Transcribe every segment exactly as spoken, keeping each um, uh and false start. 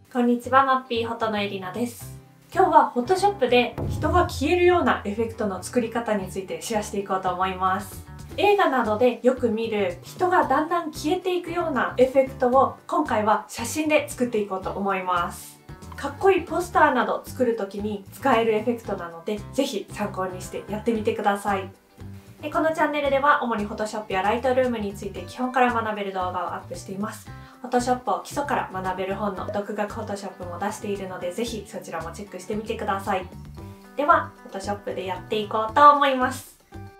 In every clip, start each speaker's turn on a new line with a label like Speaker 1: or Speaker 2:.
Speaker 1: こんにちは、マッピーことのえりなです。今日は Photoshop で人が消えるようなエフェクトの作り方についてシェアしていこうと思います。映画などでよく見る人がだんだん消えていくようなエフェクトを今回は写真で作っていこうと思います。かっこいいポスターなど作る時に使えるエフェクトなので、ぜひ参考にしてやってみてください。でこのチャンネルでは主に Photoshop や Lightroom について基本から学べる動画をアップしています。Photoshop を基礎から学べる本の独学 Photoshop も出しているので、ぜひそちらもチェックしてみてください。では Photoshop でやっていこうと思います。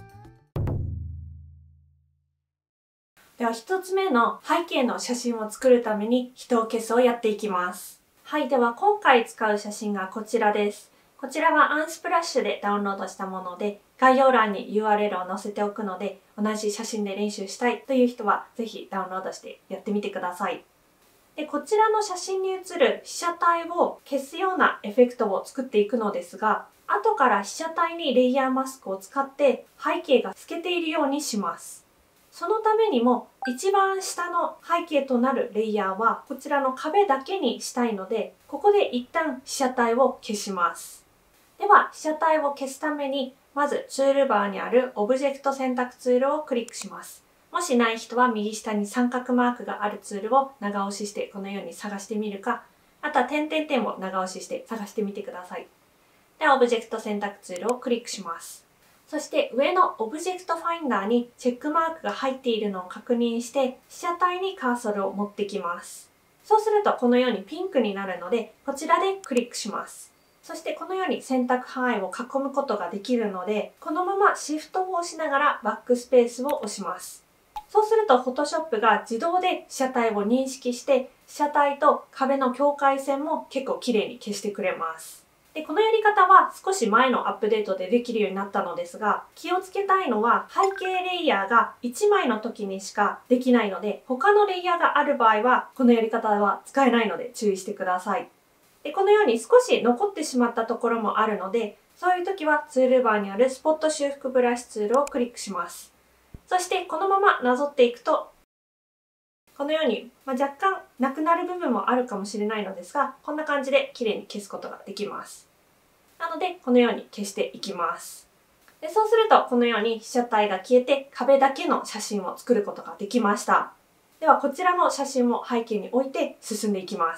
Speaker 1: ではひとつめの背景の写真を作るために人を消すをやっていきます。はい、では今回使う写真がこちらです。こちらはアンスプラッシュでダウンロードしたもので、概要欄に ユーアールエル を載せておくので、同じ写真で練習したいという人はぜひダウンロードしてやってみてください。でこちらの写真に写る被写体を消すようなエフェクトを作っていくのですが、後から被写体にレイヤーマスクを使って背景が透けているようにします。そのためにも一番下の背景となるレイヤーはこちらの壁だけにしたいので、ここで一旦被写体を消します。では被写体を消すためにまずツールバーにあるオブジェクト選択ツールをクリックします。もしない人は右下に三角マークがあるツールを長押ししてこのように探してみるか、あとは点々点を長押しして探してみてください。ではオブジェクト選択ツールをクリックします。そして上のオブジェクトファインダーにチェックマークが入っているのを確認して被写体にカーソルを持ってきます。そうするとこのようにピンクになるので、こちらでクリックします。そしてこのように選択範囲を囲むことができるので、このままシフトを押しながらバックスペースを押します。そうすると Photoshop が自動で被写体を認識して、被写体と壁の境界線も結構綺麗に消してくれます。でこのやり方は少し前のアップデートでできるようになったのですが、気をつけたいのは背景レイヤーがいちまいの時にしかできないので、他のレイヤーがある場合はこのやり方は使えないので注意してください。でこのように少し残ってしまったところもあるので、そういう時はツールバーにあるスポット修復ブラシツールをクリックします。そしてこのままなぞっていくと、このように、まあ、若干なくなる部分もあるかもしれないのですが、こんな感じで綺麗に消すことができます。なのでこのように消していきます。でそうするとこのように被写体が消えて壁だけの写真を作ることができました。ではこちらの写真も背景に置いて進んでいきます。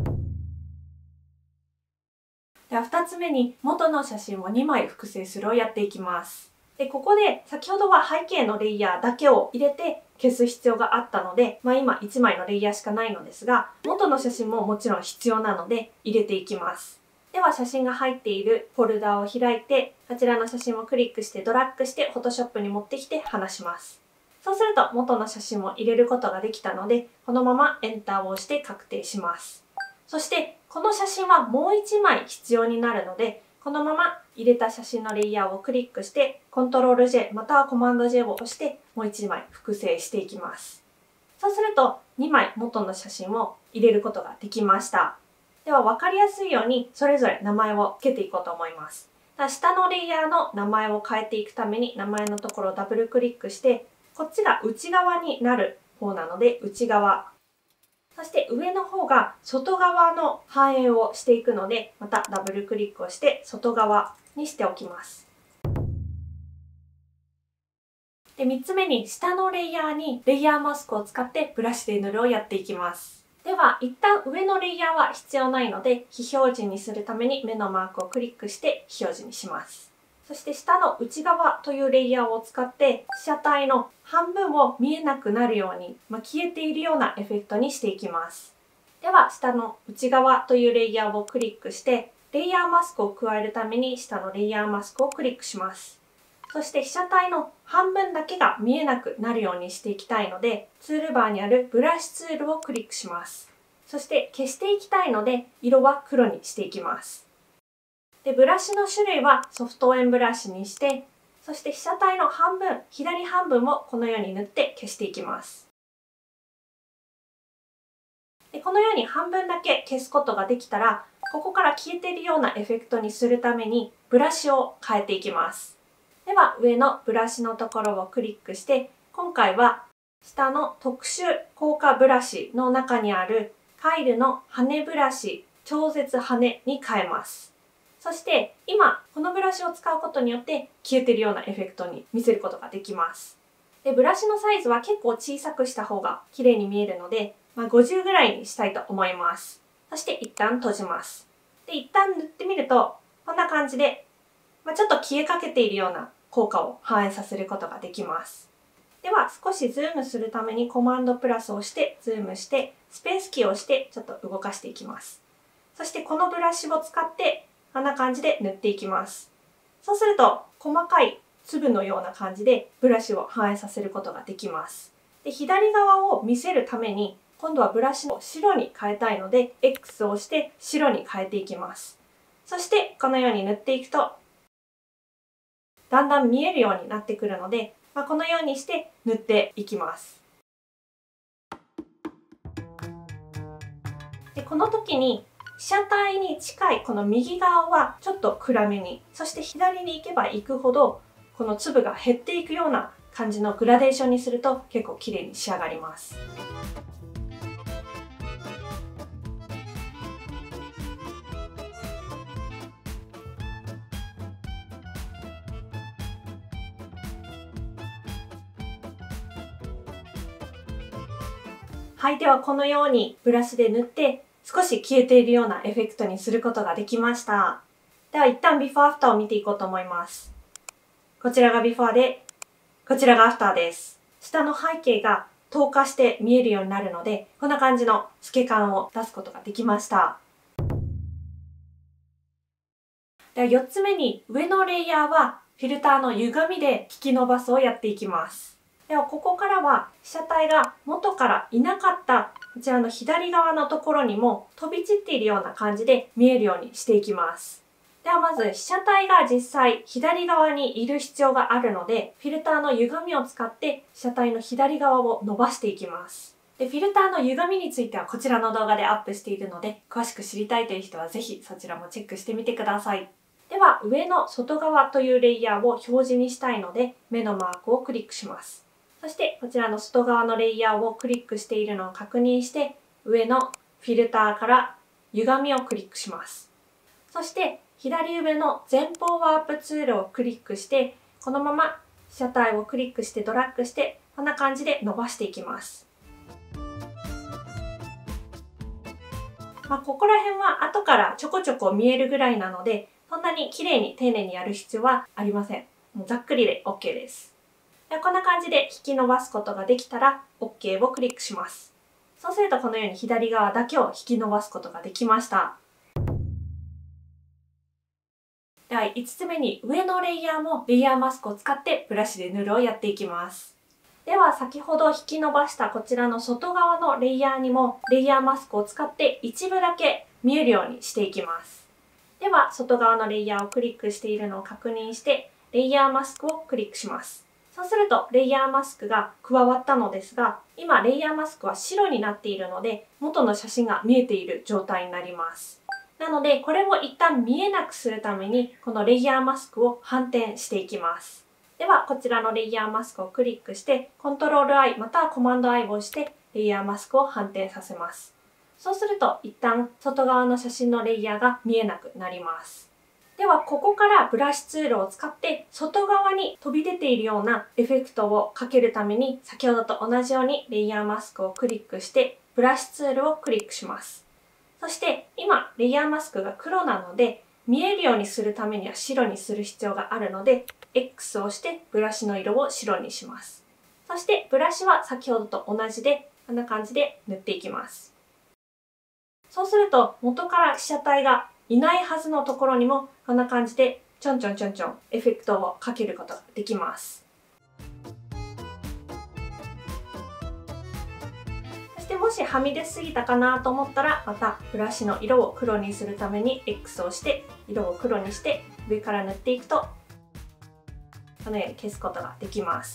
Speaker 1: ではふたつめに元の写真をにまい複製するをやっていきます。でここで先ほどは背景のレイヤーだけを入れて消す必要があったので、まあ、今いちまいのレイヤーしかないのですが、元の写真ももちろん必要なので入れていきます。では写真が入っているフォルダを開いて、こちらの写真をクリックしてドラッグして Photoshop に持ってきて離します。そうすると元の写真も入れることができたので、このままエンターを押して確定します。そしてこの写真はもういちまい必要になるので、このまま入れた写真のレイヤーをクリックして コントロールジェイ または コマンドジェイ を押してもういちまい複製していきます。そうするとにまい元の写真を入れることができました。では分かりやすいようにそれぞれ名前を付けていこうと思います。下のレイヤーの名前を変えていくために名前のところをダブルクリックして、こっちが内側になる方なので内側、そして上の方が外側の反映をしていくので、またダブルクリックをして外側にしておきます。でみっつめに下のレイヤーにレイヤーマスクを使ってブラシで塗るをやっていきます。では一旦上のレイヤーは必要ないので、非表示にするために目のマークをクリックして非表示にします。そして下の内側というレイヤーを使って被写体の半分を見えなくなるように、まあ、消えているようなエフェクトにしていきます。では下の内側というレイヤーをクリックしてレイヤーマスクを加えるために下のレイヤーマスクをクリックします。そして被写体の半分だけが見えなくなるようにしていきたいので、ツールバーにあるブラシツールをクリックします。そして消していきたいので色は黒にしていきます。でブラシの種類はソフト円ブラシにして、そして被写体の半分、左半分もこのように塗って消していきます。でこのように半分だけ消すことができたら、ここから消えているようなエフェクトにするためにブラシを変えていきます。では上のブラシのところをクリックして、今回は下の特殊効果ブラシの中にあるファイルの羽ブラシ、超絶羽に変えます。そして今このブラシを使うことによって消えてるようなエフェクトに見せることができます。で、ブラシのサイズは結構小さくした方が綺麗に見えるので、まあ、ごじゅうぐらいにしたいと思います。そして一旦閉じます。で、一旦塗ってみるとこんな感じで、まあ、ちょっと消えかけているような効果を反映させることができます。では少しズームするためにコマンドプラスを押してズームしてスペースキーを押してちょっと動かしていきます。そしてこのブラシを使ってこんな感じで塗っていきます。そうすると細かい粒のような感じでブラシを反映させることができます。で、左側を見せるために今度はブラシを白に変えたいので エックス を押して白に変えていきます。そしてこのように塗っていくとだんだん見えるようになってくるので、まあ、このようにして塗っていきます。で、この時に被写体に近いこの右側はちょっと暗めに、そして左に行けば行くほどこの粒が減っていくような感じのグラデーションにすると結構綺麗に仕上がります。はい、ではこのようにブラシで塗って少し消えているようなエフェクトにすることができました。では一旦ビフォーアフターを見ていこうと思います。こちらがビフォーで、こちらがアフターです。下の背景が透過して見えるようになるので、こんな感じの透け感を出すことができました。ではよっつめに上のレイヤーはフィルターの歪みで引き伸ばすをやっていきます。ではここからは被写体が元からいなかったこちらの左側のところにも飛び散っているような感じで見えるようにしていきます。ではまず被写体が実際左側にいる必要があるので、フィルターの歪みを使って被写体の左側を伸ばしていきます。で、フィルターの歪みについてはこちらの動画でアップしているので、詳しく知りたいという人はぜひそちらもチェックしてみてください。では上の外側というレイヤーを表示にしたいので、目のマークをクリックします。そしてこちらの外側のレイヤーをクリックしているのを確認して、上のフィルターから歪みをクリックします。そして左上の前方ワープツールをクリックして、このまま被写体をクリックしてドラッグして、こんな感じで伸ばしていきます。まあ、ここら辺は後からちょこちょこ見えるぐらいなので、そんなに綺麗に丁寧にやる必要はありません。もうざっくりで OK です。でこんな感じで引き伸ばすことができたら OK をクリックします。そうするとこのように左側だけを引き伸ばすことができました。ではいつつめに上のレイヤーもレイヤーマスクを使ってブラシで塗るをやっていきます。では先ほど引き伸ばしたこちらの外側のレイヤーにもレイヤーマスクを使って一部だけ見えるようにしていきます。では外側のレイヤーをクリックしているのを確認してレイヤーマスクをクリックします。そうするとレイヤーマスクが加わったのですが、今レイヤーマスクは白になっているので元の写真が見えている状態になります。なのでこれを一旦見えなくするためにこのレイヤーマスクを反転していきます。ではこちらのレイヤーマスクをクリックしてコントロール アイ またはコマンド アイ を押してレイヤーマスクを反転させます。そうすると一旦外側の写真のレイヤーが見えなくなります。ではここからブラシツールを使って外側に飛び出ているようなエフェクトをかけるために先ほどと同じようにレイヤーマスクをクリックしてブラシツールをクリックします。そして今レイヤーマスクが黒なので見えるようにするためには白にする必要があるので エックス を押してブラシの色を白にします。そしてブラシは先ほどと同じでこんな感じで塗っていきます。そうすると元から被写体がいないはずのところにもこんな感じでちょんちょんちょんちょんエフェクトをかけることができます。そしてもしはみ出すぎたかなと思ったらまたブラシの色を黒にするために エックス を押して色を黒にして上から塗っていくとこのように消すことができます。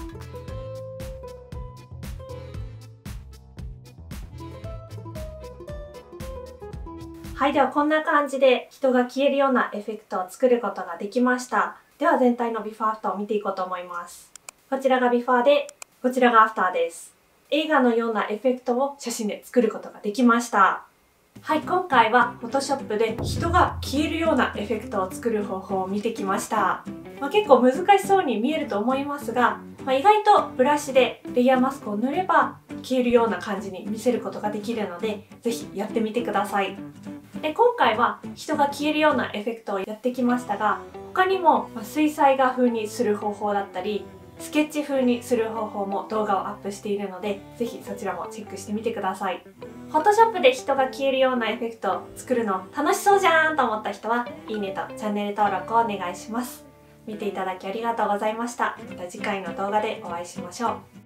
Speaker 1: はい、ではこんな感じで人が消えるようなエフェクトを作ることができました。では全体のビフォーアフターを見ていこうと思います。こちらがビフォーで、こちらがアフターです。 映画のようなエフェクトを写真で作ることができました。はい、今回は Photoshop で人が消えるようなエフェクトを作る方法を見てきました。まあ、結構難しそうに見えると思いますが、まあ、意外とブラシでレイヤーマスクを塗れば消えるような感じに見せることができるので、ぜひやってみてください。で、今回は人が消えるようなエフェクトをやってきましたが、他にも水彩画風にする方法だったり、スケッチ風にする方法も動画をアップしているので、ぜひそちらもチェックしてみてください。Photoshop で人が消えるようなエフェクトを作るの楽しそうじゃーんと思った人は、いいねとチャンネル登録をお願いします。見ていただきありがとうございました。また次回の動画でお会いしましょう。